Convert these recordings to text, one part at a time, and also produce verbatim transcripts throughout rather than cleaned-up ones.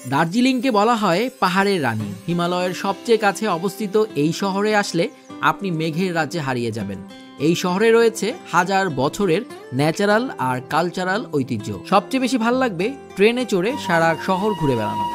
দার্জিলিংকে বলা হয় পাহাড়ের রানী। হিমালয়ের সবচেয়ে কাছে অবস্থিত এই শহরে আসলে আপনি মেঘের রাজ্যে হারিয়ে যাবেন। এই শহরে রয়েছে হাজার বছরের ন্যাচারাল আর কালচারাল ঐতিহ্য। সবচেয়ে বেশি ভালো লাগবে ট্রেনে চড়ে সারা শহর ঘুরে বেড়ানো।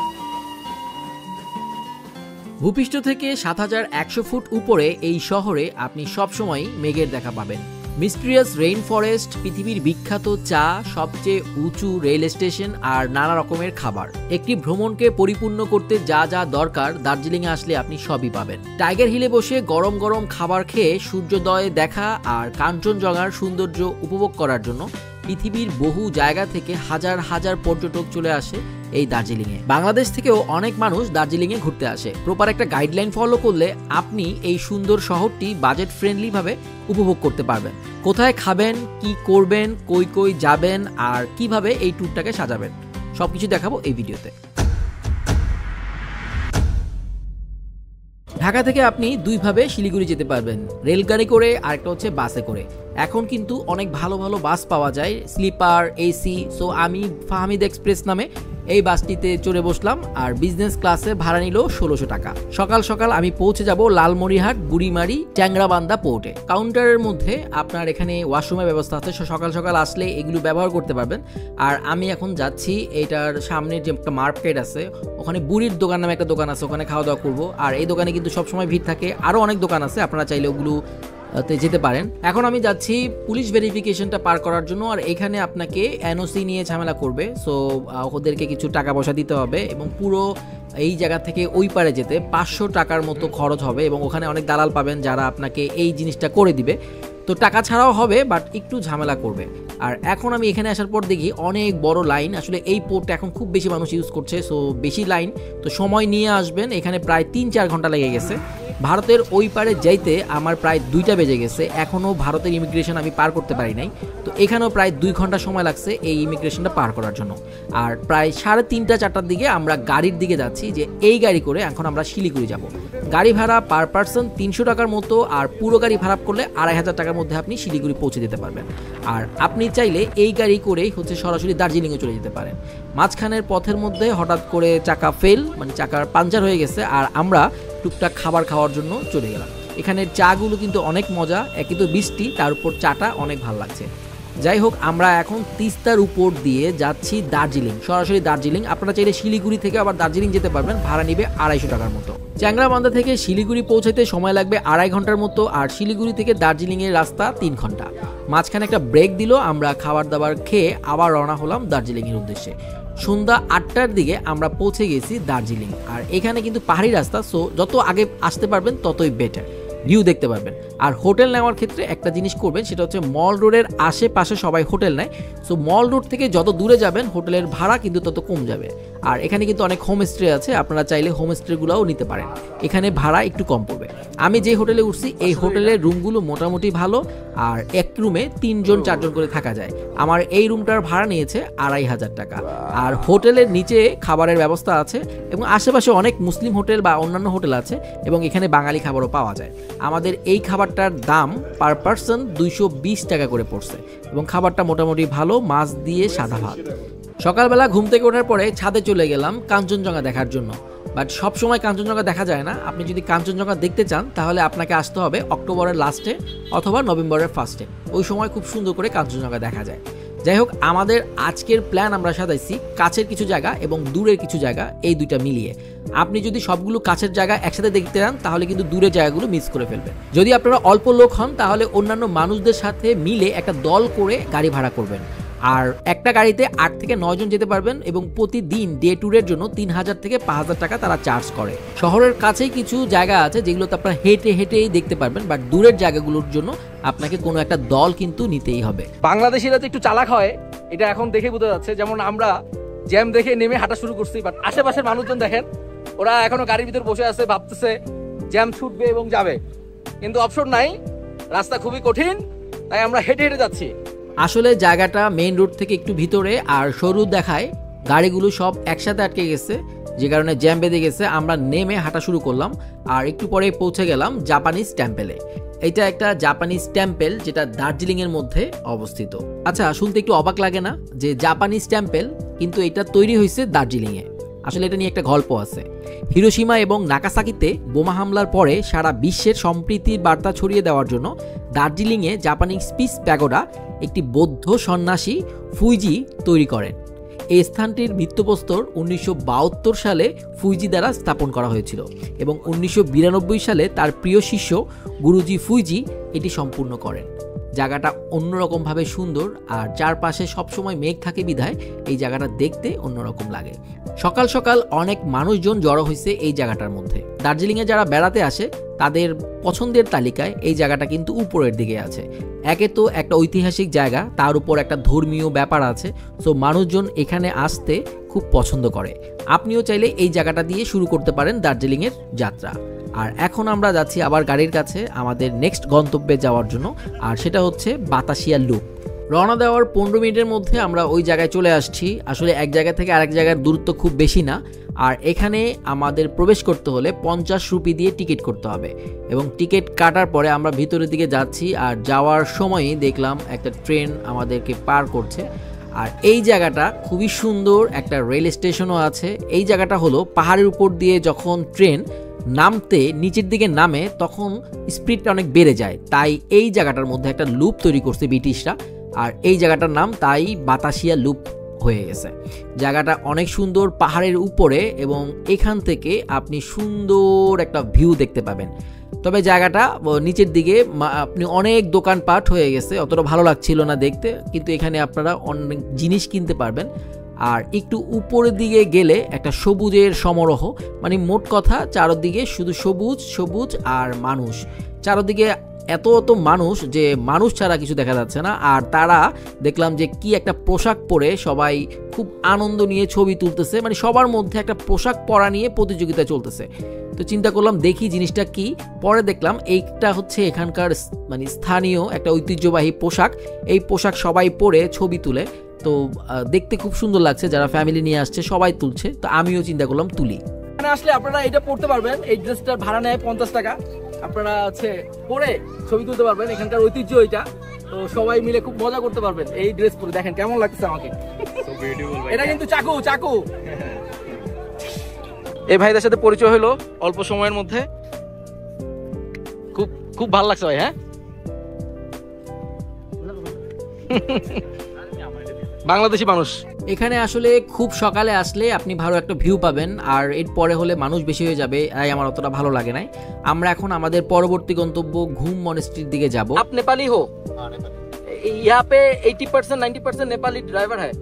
ভূপৃষ্ঠ থেকে সাত হাজার একশো ফুট উপরে এই শহরে আপনি সবসময় মেঘের দেখা পাবেন। মিস্টিরিয়াস রেইন ফরেস্ট, পৃথিবীর বিখ্যাত চা, সবচেয়ে উঁচু রেল স্টেশন আর নানা রকমের খাবার। একটি ভ্রমণকে পরিপূর্ণ করতে যা যা দরকার দার্জিলিংয়ে আসলে আপনি সবই পাবেন। টাইগার হিলে বসে গরম গরম খাবার খেয়ে সূর্যোদয় দেখা আর কাঞ্চনজঙ্ঘার সৌন্দর্য উপভোগ করার জন্য পৃথিবীর বহু জায়গা থেকে হাজার হাজার পর্যটক চলে আসে এই দার্জিলিংয়ে। বাংলাদেশ থেকেও অনেক মানুষ দার্জিলিংয়ে ঘুরতে আসে। প্রপার একটা গাইডলাইন ফলো করলে আপনি এই সুন্দর শহরটি বাজেট ফ্রেন্ডলি ভাবে উপভোগ করতে পারবেন। কোথায় খাবেন, কি করবেন, কই কই যাবেন আর কিভাবে এই ট্যুরটাকে সাজাবেন সবকিছু দেখাবো এই ভিডিওতে। ঢাকা থেকে আপনি দুইভাবে শিলিগুড়ি যেতে পারবেন, রেলগাড়ি করে আর একটা হচ্ছে বাসে করে। এখন কিন্তু অনেক ভালো ভালো বাস পাওয়া যায়, স্লিপার, এসি। সো আমি ফাহমিদ এক্সপ্রেস নামে এই বাসটিতে চড়ে বসলাম আর বিজনেস ক্লাসে ভাড়া নিল ষোলোশো টাকা। সকাল সকাল আমি পৌঁছে যাব লালমনিরহাট বুড়িমারি ট্যাংরাবান্ধা পোর্টে। কাউন্টারের মধ্যে আপনার এখানে ওয়াশরুমের ব্যবস্থা আছে, সকাল সকাল আসলে এগুলো ব্যবহার করতে পারবেন। আর আমি এখন যাচ্ছি এটার সামনে যে একটা মার্কেট আছে, ওখানে বুড়ির দোকান নামে একটা দোকান আছে, ওখানে খাওয়া দাওয়া করবো। আর এই দোকানে কিন্তু সবসময় ভিড় থাকে, আরও অনেক দোকান আছে, আপনারা চাইলে ওগুলো তে যেতে পারেন। এখন আমি যাচ্ছি পুলিশ ভেরিফিকেশনটা পার করার জন্য। আর এখানে আপনাকে এনওসি নিয়ে ঝামেলা করবে, সো ওদেরকে কিছু টাকা পয়সা দিতে হবে এবং পুরো এই জায়গা থেকে ওই পারে যেতে পাঁচশো টাকার মতো খরচ হবে এবং ওখানে অনেক দালাল পাবেন যারা আপনাকে এই জিনিসটা করে দিবে। তো টাকা ছাড়াও হবে, বাট একটু ঝামেলা করবে। আর এখন আমি এখানে আসার পর দেখি অনেক বড় লাইন। আসলে এই পোর্টটা এখন খুব বেশি মানুষ ইউজ করছে, সো বেশি লাইন। তো সময় নিয়ে আসবেন, এখানে প্রায় তিন চার ঘন্টা লেগে গেছে। ভারতের ওই পারে যাইতে আমার প্রায় দুইটা বেজে গেছে, এখনও ভারতের ইমিগ্রেশন আমি পার করতে পারি নাই। তো এখানেও প্রায় দুই ঘন্টা সময় লাগছে এই ইমিগ্রেশনটা পার করার জন্য। আর প্রায় সাড়ে তিনটা চারটার দিকে আমরা গাড়ির দিকে যাচ্ছি, যে এই গাড়ি করে এখন আমরা শিলিগুড়ি যাব। গাড়ি ভাড়া পার পার্সন তিনশো টাকার মতো, আর পুরো গাড়ি ভাড়া করলে আড়াই হাজার টাকার মধ্যে আপনি শিলিগুড়ি পৌঁছে যেতে পারবেন। আর আপনি চাইলে এই গাড়ি করেই হচ্ছে সরাসরি দার্জিলিংয়ে চলে যেতে পারেন। মাঝখানের পথের মধ্যে হঠাৎ করে চাকা ফেল, মানে চাকার পাঞ্চার হয়ে গেছে, আর আমরা টুকটাক খাবার খাওয়ার জন্য চলে গেলাম। এখানের চাগুলো কিন্তু অনেক মজা, একই তো বৃষ্টি, তার উপর চাটা অনেক ভালো লাগছে। যাই হোক, আমরা এখন তিস্তার উপর দিয়ে যাচ্ছি দার্জিলিং, সরাসরি দার্জিলিং। আপনারা চাইলে শিলিগুড়ি থেকে আবার দার্জিলিং যেতে পারবেন, ভাড়া নিবে আড়াইশো টাকার মতো। চ্যাংরাবান্ধা থেকে শিলিগুড়ি পৌঁছাতে সময় লাগবে আড়াই ঘন্টার মতো, আর শিলিগুড়ি থেকে দার্জিলিংয়ের রাস্তা তিন ঘন্টা। মাঝখানে একটা ব্রেক দিল, আমরা খাবার দাবার খেয়ে আবার রওনা হলাম দার্জিলিংয়ের উদ্দেশ্যে। সন্ধ্যা আটটার দিকে আমরা পৌঁছে গেছি দার্জিলিং। আর এখানে কিন্তু পাহাড়ি রাস্তা, সো যত আগে আসতে পারবেন ততই বেটার, ভিউ দেখতে পারবেন। আর হোটেল নেওয়ার ক্ষেত্রে একটা জিনিস করবেন, সেটা হচ্ছে মল রোডের আশেপাশে সবাই হোটেল নেয়, সো মল রোড থেকে যত দূরে যাবেন হোটেলের ভাড়া কিন্তু তত কম যাবে। আর এখানে কিন্তু অনেক হোমস্টে আছে, আপনারা চাইলে হোমস্টেগুলোও নিতে পারেন, এখানে ভাড়া একটু কম পড়বে। আমি যে হোটেলে উঠছি এই হোটেলের রুমগুলো মোটামুটি ভালো, আর এক রুমে তিনজন চারজন করে থাকা যায়। আমার এই রুমটার ভাড়া নিয়েছে আড়াই হাজার টাকা। আর হোটেলের নিচে খাবারের ব্যবস্থা আছে এবং আশেপাশে অনেক মুসলিম হোটেল বা অন্যান্য হোটেল আছে এবং এখানে বাঙালি খাবারও পাওয়া যায়। আমাদের এই খাবারটার দাম পার পার্সন দুইশো বিশ টাকা করে পড়ছে এবং খাবারটা মোটামুটি ভালো, মাছ দিয়ে সাদা ভাত। সকালবেলা ঘুম থেকে ওঠার পরে ছাদে চলে গেলাম কাঞ্চনজঙ্ঘা দেখার জন্য। বাট সবসময় কাঞ্চনজঙ্ঘা দেখা যায় না, আপনি যদি কাঞ্চনজঙ্ঘা দেখতে চান তাহলে আপনাকে আসতে হবে অক্টোবরের লাস্টে অথবা নভেম্বরের ফার্স্টে, ওই সময় খুব সুন্দর করে কাঞ্চনজঙ্ঘা দেখা যায়। যাই হোক, আমাদের আজকের প্ল্যান আমরা সাজাইছি কাছের কিছু জায়গা এবং দূরের কিছু জায়গা, এই দুইটা মিলিয়ে। আপনি যদি সবগুলো কাছের জায়গা একসাথে দেখতে চান তাহলে কিন্তু দূরের জায়গাগুলো মিস করে ফেলবেন। যদি আপনারা অল্প লোক হন তাহলে অন্যান্য মানুষদের সাথে মিলে একটা দল করে গাড়ি ভাড়া করবেন। আর একটা গাড়িতে আট থেকে নয় জন যেতে পারবেন এবং প্রতিদিন ডে ট্যুরের জন্য তিন হাজার থেকে পাঁচ হাজার টাকা তারা চার্জ করে। শহরের কাছেই কিছু জায়গা আছে যেগুলোতে আপনারা হেঁটে হেঁটেই দেখতে পারবেন, বাট দূরের জায়গাগুলোর জন্য আপনাকে কোনো একটা দল কিন্তু নিতেই হবে। বাংলাদেশিরা তো একটু চালাক হয়, এটা এখন দেখে বোঝা যাচ্ছে। যেমন আমরা জ্যাম দেখে নেমে হাঁটা শুরু করছি, বাট আশেপাশের মানুষজন দেখেন ওরা এখনো গাড়ির ভিতর বসে আছে, ভাবতেছে জ্যাম ছুটবে এবং যাবে, কিন্তু অপশন নাই, রাস্তা খুবই কঠিন, তাই আমরা হেঁটে হেঁটে যাচ্ছি। আসলে জায়গাটা মেইন রোড থেকে একটু ভিতরে আর সরু দেখায়, গাড়িগুলো সব একসাথে আটকে গেছে, যে কারণে জ্যাম বেঁধে গেছে। আমরা নেমে হাঁটা শুরু করলাম আর একটু পরে পৌঁছে গেলাম জাপানিজ টেম্পেলে। এটা একটা জাপানিজ টেম্পেল যেটা দার্জিলিং এর মধ্যে অবস্থিত। আচ্ছা, শুনতে একটু অবাক লাগে না যে জাপানিজ টেম্পেল, কিন্তু এটা তৈরি হয়েছে দার্জিলিং এ। আসলে এটা নিয়ে একটা গল্প আছে। হিরোশিমা এবং নাগাসাকিতে বোমা হামলার পরে সারা বিশ্বের সম্প্রীতির বার্তা ছড়িয়ে দেওয়ার জন্য দার্জিলিংয়ে জাপানিজ পিস প্যাগোডা একটি বৌদ্ধ সন্ন্যাসী ফুইজি তৈরি করেন। এই স্থানটির ভিত্তিপ্রস্তর উনিশশো বাহাত্তর সালে ফুইজি দ্বারা স্থাপন করা হয়েছিল এবং উনিশশো বিরানব্বই সালে তার প্রিয় শিষ্য গুরুজি ফুইজি এটি সম্পূর্ণ করেন। জায়গাটা অন্যরকমভাবে সুন্দর, আর চারপাশে সবসময় মেঘ থাকে বিধায় এই জায়গাটা দেখতে অন্যরকম লাগে। সকাল সকাল অনেক মানুষজন জড়ো হয়েছে এই জায়গাটার মধ্যে। দার্জিলিংয়ে যারা বেড়াতে আসে তাদের পছন্দের তালিকায় এই জায়গাটা কিন্তু উপরের দিকে আছে। একে তো একটা ঐতিহাসিক জায়গা, তার উপর একটা ধর্মীয় ব্যাপার আছে, সো মানুষজন এখানে আসতে খুব পছন্দ করে। আপনিও চাইলে এই জায়গাটা দিয়ে শুরু করতে পারেন দার্জিলিংয়ের যাত্রা। আর এখন আমরা যাচ্ছি আবার গাড়ির কাছে আমাদের নেক্সট গন্তব্যে যাওয়ার জন্য, আর সেটা হচ্ছে বাতাসিয়া লুপ। রওনা দেওয়ার পনেরো মিনিটের মধ্যে আমরা ওই জায়গায় চলে আসছি। আসলে এক জায়গা থেকে আরেক জায়গার দূরত্ব খুব বেশি না, আর এখানে আমাদের প্রবেশ করতে হলে পঞ্চাশ রুপি দিয়ে টিকিট করতে হবে এবং টিকিট কাটার পরে আমরা ভিতরের দিকে যাচ্ছি। আর যাওয়ার সময়ই দেখলাম একটা ট্রেন আমাদেরকে পার করছে। আর এই জায়গাটা খুবই সুন্দর, একটা রেল স্টেশনও আছে। এই জায়গাটা হলো পাহাড়ের উপর দিয়ে যখন ট্রেন নামতে নিচের দিকে নামে তখন স্পিডটা অনেক বেড়ে যায়, তাই এই জায়গাটার মধ্যে একটা লুপ তৈরি করছে ব্রিটিশরা, আর এই জায়গাটার নাম তাই বাতাসিয়া লুপ হয়ে গেছে। জায়গাটা অনেক সুন্দর পাহাড়ের উপরে এবং এখান থেকে আপনি সুন্দর একটা ভিউ দেখতে পাবেন। তবে জায়গাটা নিচের দিকে আপনি অনেক দোকানপাট হয়ে গেছে, অতটা ভালো লাগছিল না দেখতে, কিন্তু এখানে আপনারা অনেক জিনিস কিনতে পারবেন। আর একটু উপরের দিকে গেলে একটা সবুজের সমারোহ, মানে মোট কথা চারদিকে শুধু সবুজ সবুজ আর মানুষ, চারদিকে এত এত মানুষ যে মানুষ ছাড়া কিছু দেখা যাচ্ছে না। আর তারা দেখলাম যে কি একটা পোশাক পরে সবাই খুব আনন্দ নিয়ে ছবি তুলতেছে, মানে সবার মধ্যে একটা পোশাক পরা নিয়ে প্রতিযোগিতা চলতেছে। তো চিন্তা করলাম দেখি জিনিসটা কি, পরে দেখলাম এইটা হচ্ছে এখানকার মানে স্থানীয় একটা ঐতিহ্যবাহী পোশাক। এই পোশাক সবাই পরে ছবি তুলে, তো দেখতে খুব সুন্দর লাগছে। যারা ফ্যামিলি নিয়ে আসছে সবাই তুলছে, তো আমিও চিন্তা করলাম তুলি। এখানে আসলে আপনারা এটা পড়তে পারবেন, এই ড্রেসটার ভাড়া নেয় পঞ্চাশ টাকা, আপনারা হচ্ছে পরে ছবি তুলতে পারবেন। এখানকার ঐতিহ্য এটা, তো সবাই মিলে খুব মজা করতে পারবেন এই ড্রেস পরে। দেখেন কেমন লাগছে আমাকে, এটা কিন্তু চাকু চাকু। এই ভাইদের সাথে পরিচয় হলো অল্প সময়ের মধ্যে, খুব খুব ভালো লাগছে ভাই। হ্যাঁ, বাংলাদেশি মানুষ এখানে আসলে খুব সকালে আসলে আপনি ভালো একটা ভিউ পাবেন, আর এর পরে হলে মানুষ বেশি হয়ে যাবে, তাই আমার অতটা ভালো লাগে নাই। আমরা এখন আমাদের পরবর্তী গন্তব্য ঘুম মনেস্ট্রির দিকে যাব। आप नेपाली हो? यहाँ पे अस्सी परसेंट नब्बे परसेंट नेपाली ड्राइवर है।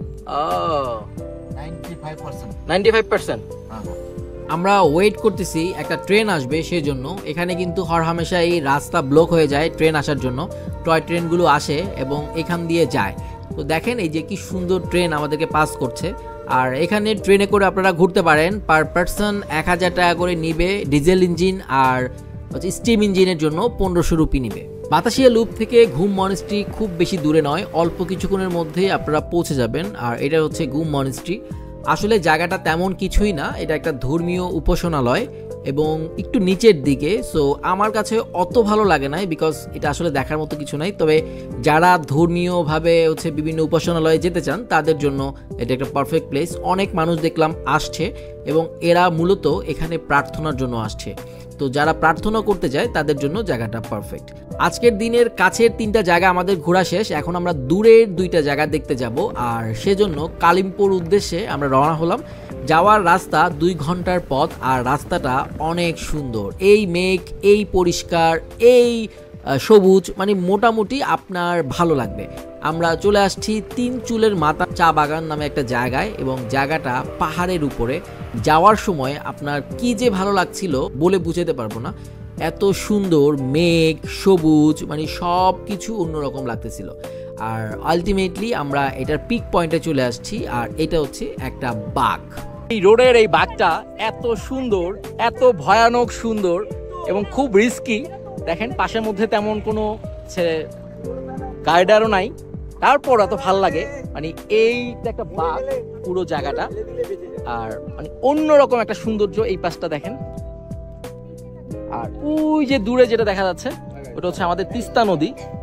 पचानवे परसेंट। আমরা ওয়েট করতেছি একটা ট্রেন আসবে, সেজন্য এখানে কিন্তু হরহামেশা এই রাস্তা ব্লক হয়ে যায় ট্রেন আসার জন্য। টয় ট্রেনগুলো আসে এবং এখান দিয়ে যায়। তো দেখেন এই যে কি সুন্দর ট্রেন আমাদেরকে পাস করছে। আর এখানে ট্রেনে করে আপনারা ঘুরতে পারেন, পার পারসন এক হাজার টাকা করে নিবে ডিজেল ইঞ্জিন, আর হচ্ছে স্টিম ইঞ্জিনের জন্য পনেরোশো রুপি নিবে। বাতাসিয়া লুপ থেকে ঘুম মনেস্ট্রি খুব বেশি দূরে নয়, অল্প কিছুক্ষণের মধ্যে আপনারা পৌঁছে যাবেন। আর এটা হচ্ছে ঘুম মনেস্ট্রি। আসলে জায়গাটা তেমন কিছুই না, এটা একটা ধর্মীয় উপাসনালয় এবং একটু নিচের দিকে। সো আমার কাছে অত ভালো লাগে নাই, বিকজ এটা আসলে দেখার মতো কিছু নাই। তবে যারা ধর্মীয়ভাবে হচ্ছে বিভিন্ন উপাসনালয়ে যেতে চান তাদের জন্য এটা একটা পারফেক্ট প্লেস। অনেক মানুষ দেখলাম আসছে এবং এরা মূলত এখানে প্রার্থনার জন্য আসছে। তো যারা প্রার্থনা করতে যায় তাদের জন্য জায়গাটা পারফেক্ট। আজকের দিনের কাছের তিনটা জায়গা আমাদের ঘোরা শেষ, এখন আমরা দূরের দুইটা জায়গা দেখতে যাব। আর সেজন্য কালিম্পোর উদ্দেশ্যে আমরা রওনা হলাম। যাওয়ার রাস্তা দুই ঘন্টার পথ, আর রাস্তাটা অনেক সুন্দর। এই মেঘ, এই পরিষ্কার, এই সবুজ, মানে মোটামুটি আপনার ভালো লাগবে। আমরা চলে আসছি তিন চুলের মাথা চা বাগান নামে একটা জায়গায়, এবং জায়গাটা পাহাড়ের উপরে। যাওয়ার সময় আপনার কি যে ভালো লাগছিল বলে বুঝাতে পারবো না, এত সুন্দর মেঘ, সবুজ, মানে সব কিছু অন্যরকম লাগতেছিল। আর আলটিমেটলি আমরা এটার পিক পয়েন্টে চলে আসছি, আর এটা হচ্ছে একটা বাঘ। এই রোডের এই বাঘটা এত সুন্দর, এত ভয়ানক সুন্দর এবং খুব রিস্কি। দেখেন পাশের মধ্যে তেমন কোনো গাইডারও নাই, তারপর এত ভাল লাগে। মানে এইটা একটা বাঘ পুরো জায়গাটা, আর মানে অন্যরকম একটা সৌন্দর্য। এই পাশটা দেখেন, আর ওই যে দূরে যেটা দেখা যাচ্ছে ওটা হচ্ছে আমাদের তিস্তা নদী।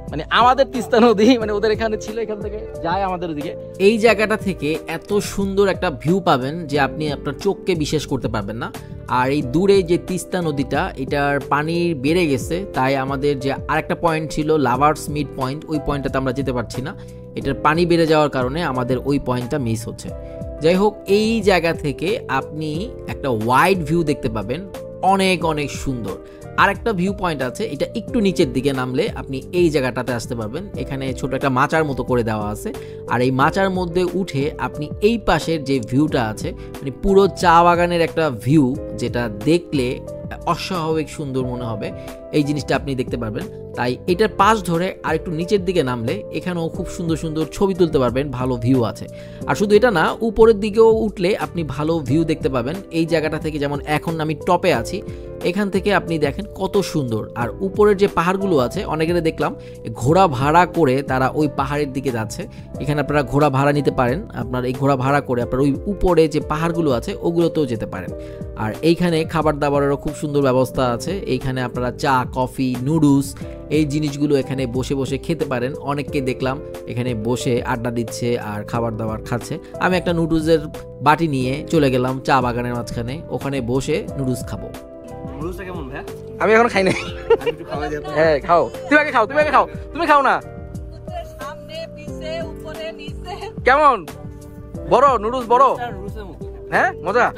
মানে আমাদের তিস্তা নদী মানে ওদের এখানে ছিল, এখান থেকে যায় আমাদের ওদিকে। এই জায়গাটা থেকে এত সুন্দর একটা ভিউ পাবেন যে আপনি আপনার চোখকে বিশ্বাস করতে পারবেন না। আর এই দূরে যে তিস্তা নদীটা, এটার পানি বেড়ে গেছে, তাই আমাদের যে আরেকটা পয়েন্ট ছিল লাভার্স মিড পয়েন্ট, ওই পয়েন্টটাতে আমরা যেতে পারছি না। এটার পানি বেড়ে যাওয়ার কারণে আমাদের ওই পয়েন্টটা মিস হচ্ছে। যাই হোক, এই জায়গা থেকে আপনি একটা ওয়াইড ভিউ দেখতে পাবেন, অনেক অনেক সুন্দর। আর একটা ভিউ পয়েন্ট আছে, এটা একটু নিচের দিকে নামলে আপনি এই জায়গাটাতে আসতে পারবেন। এখানে ছোট একটা মাচার মতো করে দেওয়া আছে, আর এই মাচার মধ্যে উঠে আপনি এই পাশের যে ভিউটা আছে, মানে পুরো চা বাগানের একটা ভিউ, যেটা দেখলে অস্বাভাবিক সুন্দর মনে হবে, এই জিনিসটা আপনি দেখতে পারবেন। তাই এটার পাশ ধরে আর একটু নিচের দিকে নামলে এখানেও খুব সুন্দর সুন্দর ছবি তুলতে পারবেন, ভালো ভিউ আছে। আর শুধু এটা না, উপরের দিকেও উঠলে আপনি ভালো ভিউ দেখতে পাবেন এই জায়গাটা থেকে। যেমন এখন আমি টপে আছি, এখান থেকে আপনি দেখেন কত সুন্দর। আর উপরের যে পাহাড়গুলো আছে, অনেকের দেখলাম ঘোড়া ভাড়া করে তারা ওই পাহাড়ের দিকে যাচ্ছে। এখানে আপনারা ঘোড়া ভাড়া নিতে পারেন, আপনার এই ঘোড়া ভাড়া করে আপনার ওই উপরে যে পাহাড়গুলো আছে ওগুলোতেও যেতে পারেন। আর এইখানে খাবার দাবারেরও খুব সুন্দর ব্যবস্থা আছে। এইখানে আপনারা চা, কফি, নুডলস এই জিনিসগুলো এখানে বসে বসে খেতে পারেন। অনেককে দেখলাম এখানে বসে আড্ডা দিচ্ছে আর খাবার দাবার খাচ্ছে। আমি একটা নুডলসের বাটি নিয়ে চলে গেলাম চা বাগানের মাঝখানে, ওখানে বসে নুডলস খাবো। আমি এখন খাই নাই। হ্যাঁ খাও, তুমি আগে খাও, তুমি আগে খাও, তুমি খাও না। কেমন বড় নুডলস? বড়, হ্যাঁ মজা।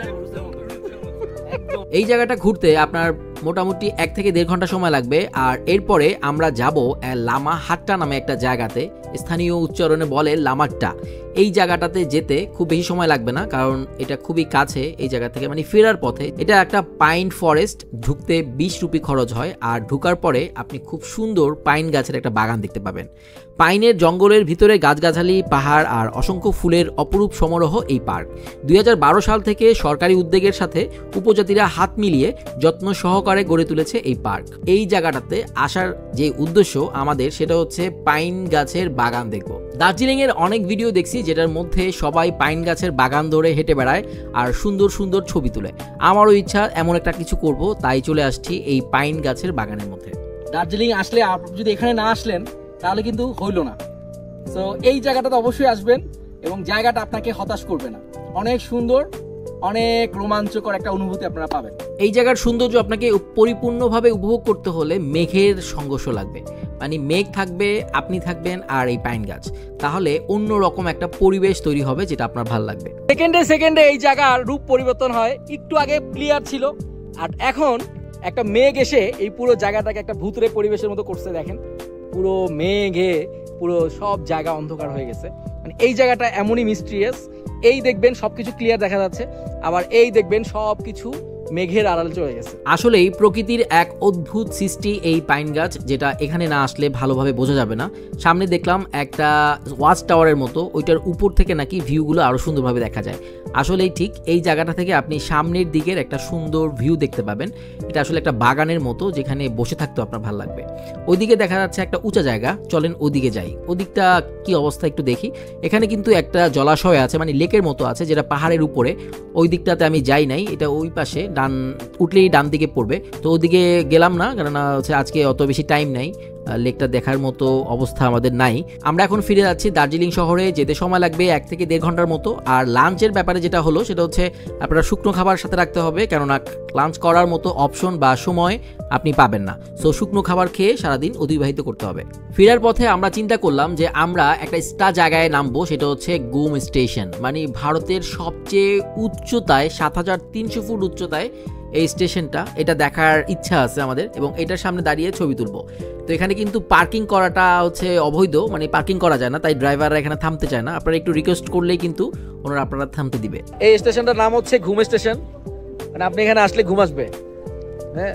এই জায়গাটা ঘুরতে আপনার মোটামুটি এক থেকে দেড় ঘন্টা সময় লাগবে। আর এরপরে আমরা যাব লামা হাট্টা নামে একটা জায়গাতে, স্থানীয় উচ্চারণে বলে লামাট্টা। এই জায়গাটাতে যেতে খুব বেশি সময় লাগবে না, কারণ এটা খুবই কাছে এই জায়গা থেকে, মানে ফেরার পথে। এটা একটা পাইন ফরেস্ট, ঢুকতে বিশ রুপি খরচ হয়। আর ঢুকার পরে আপনি খুব সুন্দর পাইন গাছের একটা বাগান দেখতে পাবেন। পাইনের জঙ্গলের ভিতরে গাছগাছালি, পাহাড় আর অসংখ্য ফুলের অপরূপ সমারোহ এই পার্ক। দুই হাজার বারো সাল থেকে সরকারি উদ্যোগের সাথে উপজাতিরা হাত মিলিয়ে যত্ন সহকারে গড়ে তুলেছে এই পার্ক। এই জায়গাটাতে আসার যে উদ্দেশ্য আমাদের, সেটা হচ্ছে পাইন গাছের বাগান দেখব। দার্জিলিং এর অনেক ভিডিও দেখছি যেটার মধ্যে সবাই পাইন গাছের বাগান ধরে হেঁটে বেড়ায় আর সুন্দর সুন্দর ছবি তুলে। আমারও ইচ্ছা এমন একটা কিছু করব, তাই চলে আসছি এই পাইন গাছের বাগানের মধ্যে। দার্জিলিং আসলে যদি এখানে না আসলেন তাহলে কিন্তু হইল না। তো এই জায়গাটাতে অবশ্যই আসবেন এবং জায়গাটা আপনাকে হতাশ করবে না। অনেক সুন্দর, অনেক রোমাঞ্চকর একটা অনুভূতি আপনারা পাবেন। এই জায়গার সৌন্দর্য আপনাকে পরিপূর্ণভাবে উপভোগ করতে হলে মেঘের সংঘর্ষ লাগবে, মানে মেঘ থাকবে, আপনি থাকবেন আর এই পাইন গাছ, তাহলে অন্য রকম একটা পরিবেশ তৈরি হবে যেটা আপনার ভালো লাগবে। সেকেন্ডে সেকেন্ডে এই জায়গার রূপ পরিবর্তন হয়। একটু আগে ক্লিয়ার ছিল আর এখন একটা মেঘ এসে এই পুরো জায়গাটাকে একটা ভূতুরে পরিবেশের মতো করছে। দেখেন পুরো মেঘে পুরো সব জায়গা অন্ধকার হয়ে গেছে। মানে এই জায়গাটা এমনই মিস্ট্রিয়াস। এই দেখবেন সবকিছু ক্লিয়ার দেখা যাচ্ছে, আবার এই দেখবেন সবকিছু মেঘের আড়ালে চলে গেছে। আসলেই প্রকৃতির এক অদ্ভুত সৃষ্টি এই পাইন গাছ, যেটা এখানে না আসলে ভালোভাবে বোঝা যাবে না। সামনে দেখলাম একটা ওয়াচ টাওয়ারের মতো, ওইটার উপর থেকে নাকি ভিউগুলো আরো সুন্দরভাবে দেখা যায়। আসলেই ঠিক এই জায়গাটা থেকে আপনি সামনের দিকের একটা সুন্দর ভিউ দেখতে পাবেন। এটা আসলে একটা বাগানের মতো, যেখানে বসে থাকতে আপনার ভালো লাগবে। ওইদিকে দেখা যাচ্ছে একটা উঁচা জায়গা, চলেন ওদিকে যাই। ওদিকটা কি অবস্থা একটু দেখি। এখানে কিন্তু একটা জলাশয় আছে, মানে লেকের মতো আছে, যেটা পাহাড়ের উপরে। ওই দিকটাতে আমি যাই নাই, এটা ওই পাশে ডান উঠলেই ডান দিকে পড়বে। তো ওদিকে গেলাম না, কেননা হচ্ছে আজকে অত বেশি টাইম নাই, লেকটা দেখার মতো অবস্থা আমাদের নাই। আমরা এখন ফিরে যাচ্ছি দার্জিলিং শহরে, যেতে সময় লাগবে এক থেকে দেড় ঘন্টার মতো। আর লাঞ্চের ব্যাপারে যেটা হলো সেটা হচ্ছে আপনারা শুকনো খাবার সাথে রাখতে হবে, কেননা লাঞ্চ করার মতো অপশন বা সময় আপনি পাবেন না। সো শুকনো খাবার খেয়ে সারাদিন অতিবাহিত করতে হবে। ফেরার পথে আমরা চিন্তা করলাম যে আমরা একটা স্টা জায়গায় নামবো, সেটা হচ্ছে গুম স্টেশন, মানে ভারতের সবচেয়ে উচ্চতায়, সাত হাজার তিনশো ফুট উচ্চতায় এই স্টেশনটা। এটা দেখার ইচ্ছা আছে আমাদের এবং এটার সামনে দাঁড়িয়ে ছবি তুলবো। তো এখানে কিন্তু পার্কিং করাটা হচ্ছে অবৈধ, মানে পার্কিং করা যায় না, তাই ড্রাইভাররা এখানে থামতে চায় না। আপনারা একটু রিকোয়েস্ট করলেই কিন্তু ওনারা আপনারা থামতে দিবে। এই স্টেশনটার নাম হচ্ছে ঘুম স্টেশন, মানে আপনি এখানে আসলে ঘুম আসবে। হ্যাঁ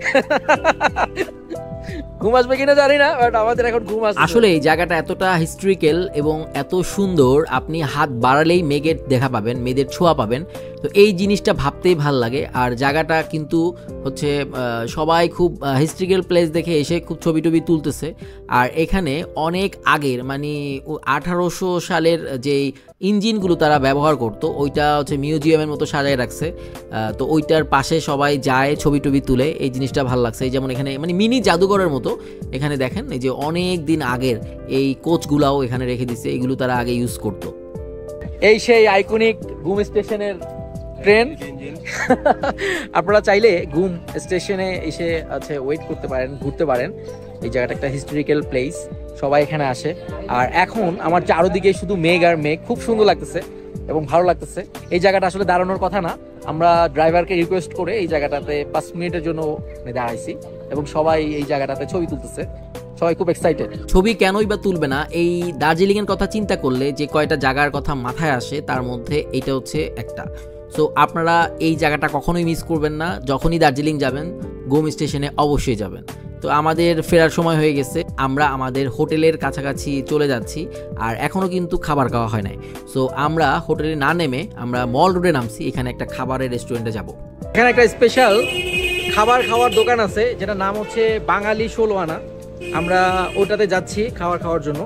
ঘুম আসবে কিনা জানি না, বাট আমাদের এখন ঘুম আসবে। আসলে এই জায়গাটা এতটা হিস্ট্রিক্যাল এবং এত সুন্দর, আপনি হাত বাড়ালেই মেঘের দেখা পাবেন, মেঘের ছোঁয়া পাবেন। তো এই জিনিসটা ভাবতেই ভাল লাগে। আর জায়গাটা কিন্তু হচ্ছে সবাই খুব হিস্ট্রিক্যাল প্লেস দেখে এসে খুব ছবি টবি তুলতেছে। আর এখানে অনেক আগের, মানে আঠারোশো সালের যেই ইঞ্জিনগুলো তারা ব্যবহার করতো, ওইটা হচ্ছে মিউজিয়ামের মতো সাজায় রাখছে। তো ওইটার পাশে সবাই যায় ছবি টবি তুলে, এই জিনিসটা ভালো লাগছে। এই যেমন এখানে মানে মিনি জাদুঘরের মতো, এখানে দেখেন এই যে অনেক দিন আগের এই কোচগুলাও এখানে রেখে দিচ্ছে, এগুলো তারা আগে ইউজ করতো। এই সেই আইকনিক ঘুম স্টেশনের ট্রেন। আপনারা চাইলে ঘুম স্টেশনে এসে আছে ওয়েট করতে পারেন, ঘুরতে পারেন। এই জায়গাটা একটা হিস্টোরিক্যাল প্লেস, সবাই এখানে আসে। আর এখন আমার চারোদিকে শুধু মেঘ আর মেঘ, খুব সুন্দর লাগতেছে এবং ভালো লাগতেছে। এই জায়গাটা আসলে দাঁড়ানোর কথা না, আমরা ড্রাইভারকে রিকোয়েস্ট করে এই জায়গাটাতে পাঁচ মিনিটের জন্য দাঁড়াইছি এবং সবাই এই জায়গাটাতে ছবি তুলতেছে, সবাই খুব এক্সাইটেড। ছবি কেনই বা তুলবে না, এই দার্জিলিং এর কথা চিন্তা করলে যে কয়টা জায়গার কথা মাথায় আসে তার মধ্যে এটা হচ্ছে একটা। সো আপনারা এই জায়গাটা কখনোই মিস করবেন না, যখনই দার্জিলিং যাবেন ঘুম স্টেশনে অবশ্যই যাবেন। তো আমাদের ফেরার সময় হয়ে গেছে, আমরা আমাদের হোটেলের কাছাকাছি চলে যাচ্ছি, আর এখনও কিন্তু খাবার খাওয়া হয় নাই। সো আমরা হোটেলে না নেমে আমরা মল রোডে নামছি, এখানে একটা খাবারের রেস্টুরেন্টে যাব। এখানে একটা স্পেশাল খাবার খাওয়ার দোকান আছে যেটার নাম হচ্ছে বাঙালি ষোলো আনা। আমরা ওটাতে যাচ্ছি খাবার খাওয়ার জন্য।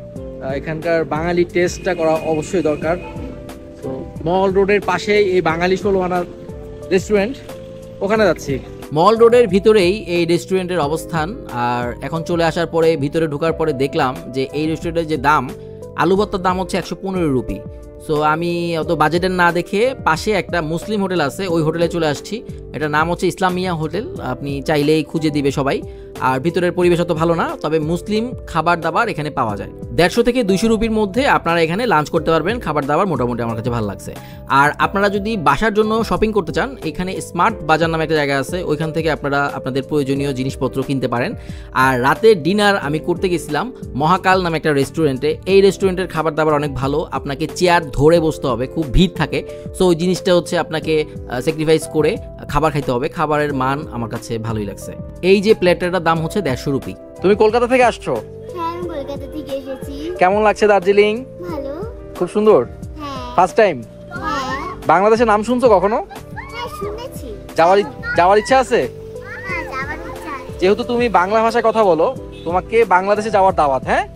এখানকার বাঙালি টেস্টটা করা অবশ্যই দরকার। তো মল রোডের পাশেই এই বাঙালি ষোলো আনা রেস্টুরেন্ট, ওখানে যাচ্ছি। মল রোডের ভিতরেই এই রেস্টুরেন্টের অবস্থান। আর এখন চলে আসার পরে ভিতরে ঢোকার পরে দেখলাম যে এই রেস্টুরেন্টের যে দাম, আলু ভর্তার দাম হচ্ছে একশো পনেরো রুপি। সো আমি অত বাজেটের না দেখে পাশে একটা মুসলিম হোটেল আছে, ওই হোটেলে চলে আসছি। এটার নাম হচ্ছে ইসলামিয়া হোটেল, আপনি চাইলেই খুঁজে দিবে সবাই। আর ভিতরের পরিবেশ অত ভালো না, তবে মুসলিম খাবার দাবার এখানে পাওয়া যায়। দেড়শো থেকে দুইশো রুপির মধ্যে আপনারা এখানে লাঞ্চ করতে পারবেন। খাবার দাবার মোটামুটি আমার কাছে ভালো লাগছে। আর আপনারা যদি বাসার জন্য শপিং করতে চান, এখানে স্মার্ট বাজার নামে একটা জায়গা আছে, ওইখান থেকে আপনারা আপনাদের প্রয়োজনীয় জিনিসপত্র কিনতে পারেন। আর রাতের ডিনার আমি করতে গেছিলাম মহাকাল নামে একটা রেস্টুরেন্টে। এই রেস্টুরেন্টের খাবার দাবার অনেক ভালো, আপনাকে চেয়ার ধরে বসতে হবে, খুব ভিড় থাকে। সো ওই জিনিসটা হচ্ছে আপনাকে স্যাক্রিফাইস করে খাবার খাইতে হবে। খাবারের মান আমার কাছে ভালোই লাগছে। এই যে প্লেটারটার দাম হচ্ছে দেড়শো রুপি। তুমি কলকাতা থেকে আসছো? হ্যাঁ, আমি কলকাতা থেকে এসেছি। কেমন লাগছে দার্জিলিং? ভালো। খুব সুন্দর। হ্যাঁ। First time? হ্যাঁ। বাংলাদেশের নাম শুনছো কখনো? হ্যাঁ, শুনেছি। যাওয়ার যাওয়ার ইচ্ছা আছে? হ্যাঁ, যাওয়ার ইচ্ছা আছে। যেহেতু তুমি বাংলা ভাষায় কথা বলো, তোমাকে বাংলাদেশে যাওয়ার দাওয়াত। হ্যাঁ,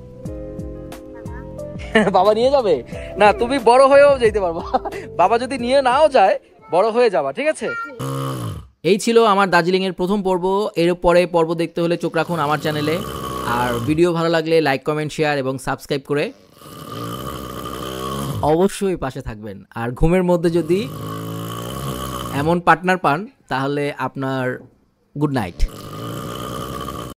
বাবা নিয়ে যাবে না, তুমি বড় হয়েও যেতে পারবা। বাবা যদি নিয়ে নাও যায়, বড় হয়ে যাবা, ঠিক আছে? এই ছিল আমার দার্জিলিংয়ের প্রথম পর্ব। এর পরে পর্ব দেখতে হলে চোখ রাখুন আমার চ্যানেলে। আর ভিডিও ভালো লাগলে লাইক, কমেন্ট, শেয়ার এবং সাবস্ক্রাইব করে অবশ্যই পাশে থাকবেন। আর ঘুমের মধ্যে যদি এমন পার্টনার পান তাহলে আপনার গুড নাইট।